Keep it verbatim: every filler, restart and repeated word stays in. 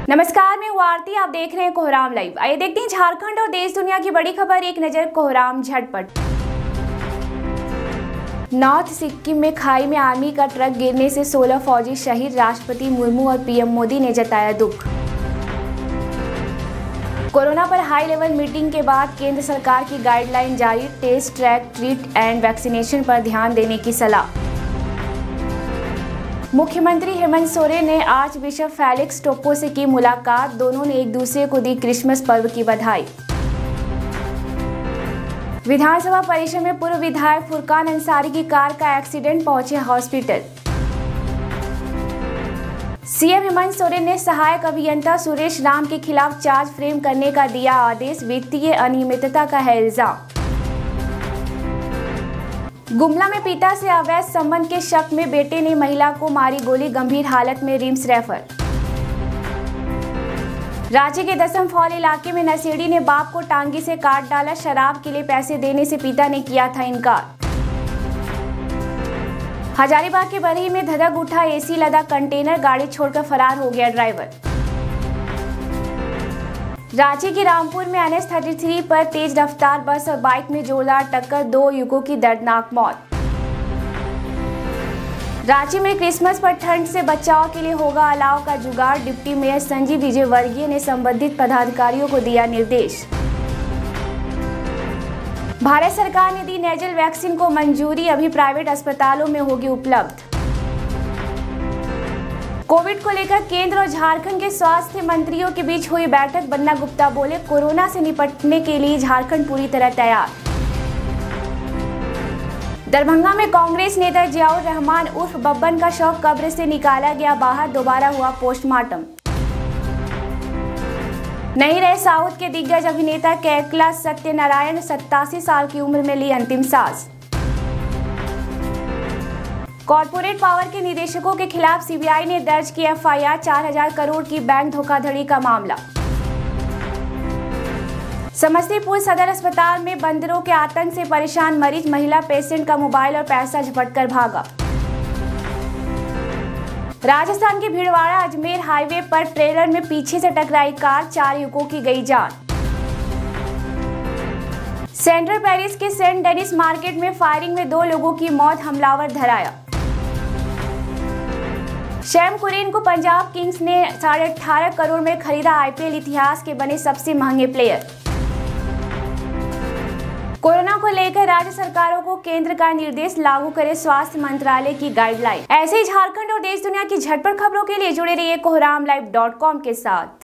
नमस्कार, मैं हूँ आरती। आप देख रहे हैं कोहराम लाइव। आइए देखते हैं झारखंड और देश दुनिया की बड़ी खबर। एक नजर कोहराम झटपट। नॉर्थ सिक्किम में खाई में आर्मी का ट्रक गिरने से सोलह फौजी शहीद। राष्ट्रपति मुर्मू और पीएम मोदी ने जताया दुख। कोरोना पर हाई लेवल मीटिंग के बाद केंद्र सरकार की गाइडलाइन जारी। Test, track, treat and vaccination पर ध्यान देने की सलाह। मुख्यमंत्री हेमंत सोरेन ने आज बिशप फेलिक्स टोप्पो से की मुलाकात। दोनों ने एक दूसरे को दी क्रिसमस पर्व की बधाई। विधानसभा परिसर में पूर्व विधायक फुरकान अंसारी की कार का एक्सीडेंट, पहुंचे हॉस्पिटल। सीएम हेमंत सोरेन ने सहायक अभियंता सुरेश राम के खिलाफ चार्ज फ्रेम करने का दिया आदेश। वित्तीय अनियमितता का है इल्जाम। गुमला में पिता से अवैध संबंध के शक में बेटे ने महिला को मारी गोली, गंभीर हालत में रिम्स रेफर। रांची के दसम फॉल इलाके में नशेड़ी ने बाप को टांगी से काट डाला। शराब के लिए पैसे देने से पिता ने किया था इनकार। हजारीबाग के बरही में धधक उठा एसी लदा कंटेनर, गाड़ी छोड़कर फरार हो गया ड्राइवर। रांची के रामपुर में एन एच तैंतीस पर तेज रफ्तार बस और बाइक में जोरदार टक्कर, दो युवकों की दर्दनाक मौत। रांची में क्रिसमस पर ठंड से बचाव के लिए होगा अलाव का जुगाड़। डिप्टी मेयर संजीव विजयवर्गीय ने संबंधित पदाधिकारियों को दिया निर्देश। भारत सरकार ने दी नेजल वैक्सीन को मंजूरी, अभी प्राइवेट अस्पतालों में होगी उपलब्ध। कोविड को लेकर केंद्र और झारखंड के स्वास्थ्य मंत्रियों के बीच हुई बैठक। बन्ना गुप्ता बोले, कोरोना से निपटने के लिए झारखंड पूरी तरह तैयार। दरभंगा में कांग्रेस नेता जियाउर रहमान उर्फ बब्बन का शव कब्र से निकाला गया बाहर, दोबारा हुआ पोस्टमार्टम। नहीं रहे साउथ के दिग्गज अभिनेता कैलाश सत्यनारायण, सत्तासी साल की उम्र में ली अंतिम सांस। कॉर्पोरेट पावर के निदेशकों के खिलाफ सीबीआई ने दर्ज की एफ आई आर, चार हजार करोड़ की बैंक धोखाधड़ी का मामला। समस्तीपुर सदर अस्पताल में बंदरों के आतंक से परेशान मरीज, महिला पेशेंट का मोबाइल और पैसा झपटकर भागा। राजस्थान के भीलवाड़ा अजमेर हाईवे पर ट्रेलर में पीछे से टकराई कार, चार युवकों की गई जान। सेंट्रल पेरिस के सेंट डेनिस मार्केट में फायरिंग में दो लोगों की मौत, हमलावर धराया। शैम कुरैन को पंजाब किंग्स ने साढ़े अठारह करोड़ में खरीदा। आईपीएल इतिहास के बने सबसे महंगे प्लेयर। कोरोना को लेकर राज्य सरकारों को केंद्र का निर्देश, लागू करे स्वास्थ्य मंत्रालय की गाइडलाइन। ऐसे ही झारखंड और देश दुनिया की झटपट खबरों के लिए जुड़े रहिए कोहराम लाइव डॉट कॉम के साथ।